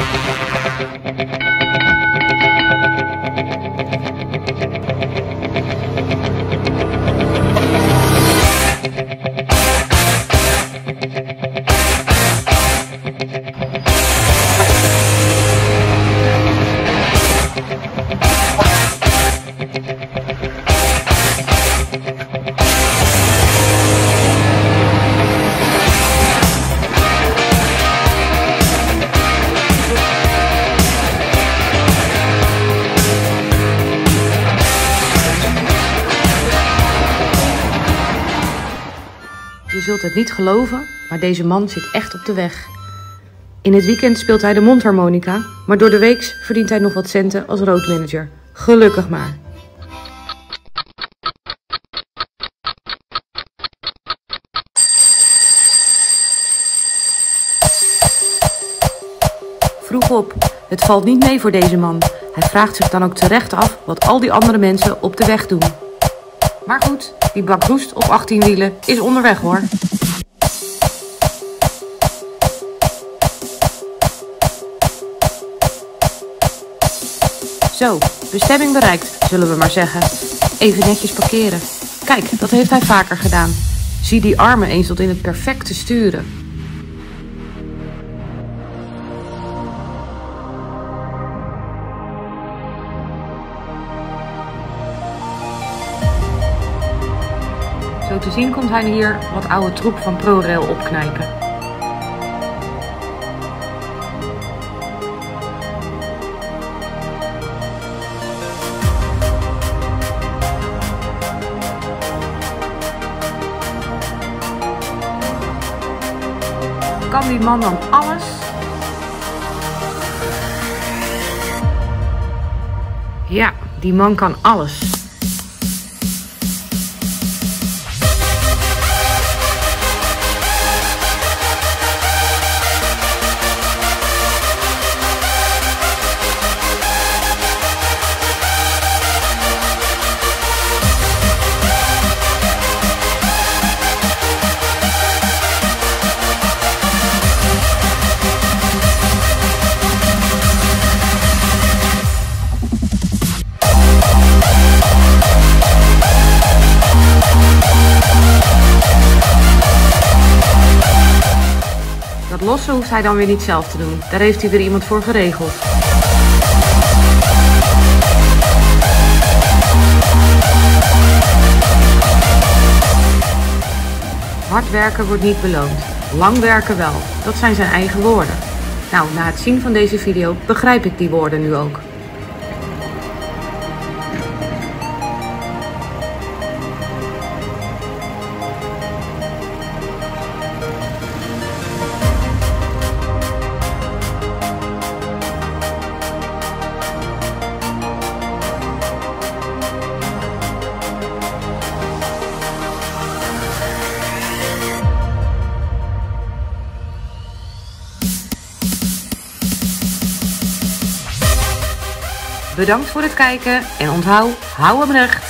Je zult het niet geloven, maar deze man zit echt op de weg. In het weekend speelt hij de mondharmonica, maar door de week verdient hij nog wat centen als roadmanager. Gelukkig maar. Vroeg op, het valt niet mee voor deze man. Hij vraagt zich dan ook terecht af wat al die andere mensen op de weg doen. Maar goed, die bak roest op 18 wielen is onderweg hoor. Zo, bestemming bereikt, zullen we maar zeggen. Even netjes parkeren. Kijk, dat heeft hij vaker gedaan. Zie die armen eens tot in het perfecte sturen. Zo te zien komt hij hier wat oude troep van ProRail opknijpen. Kan die man dan alles? Ja, die man kan alles. Dat lossen hoeft hij dan weer niet zelf te doen. Daar heeft hij weer iemand voor geregeld. Hard werken wordt niet beloond. Lang werken wel. Dat zijn zijn eigen woorden. Nou, na het zien van deze video begrijp ik die woorden nu ook. Bedankt voor het kijken en onthoud, hou hem recht!